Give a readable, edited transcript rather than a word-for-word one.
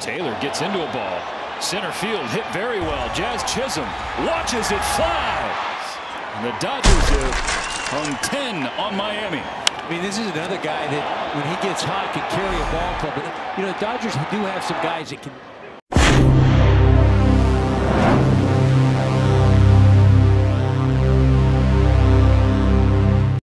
Taylor gets into a ball. Center field hit very well. Jazz Chisholm watches it fly. And the Dodgers have hung 10 on Miami. I mean, this is another guy that when he gets hot can carry a ball club. You know, the Dodgers do have some guys that can